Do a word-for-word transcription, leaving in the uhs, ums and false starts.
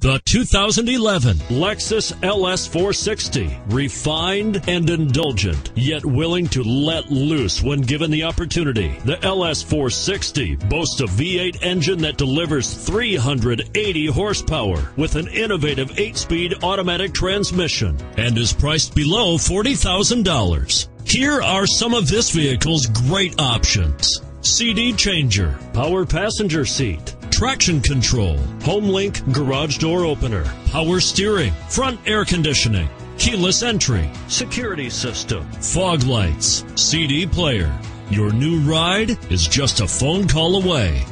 The two thousand eleven Lexus L S four sixty. Refined and indulgent, yet willing to let loose when given the opportunity. The L S four sixty boasts a V eight engine that delivers three hundred eighty horsepower with an innovative eight-speed automatic transmission and is priced below forty thousand dollars. Here are some of this vehicle's great options: C D changer, power passenger seat, traction control, HomeLink garage door opener, power steering, front air conditioning, keyless entry, security system, fog lights, C D player. Your new ride is just a phone call away.